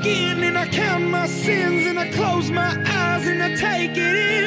skin and I count my sins and I close my eyes and I take it in.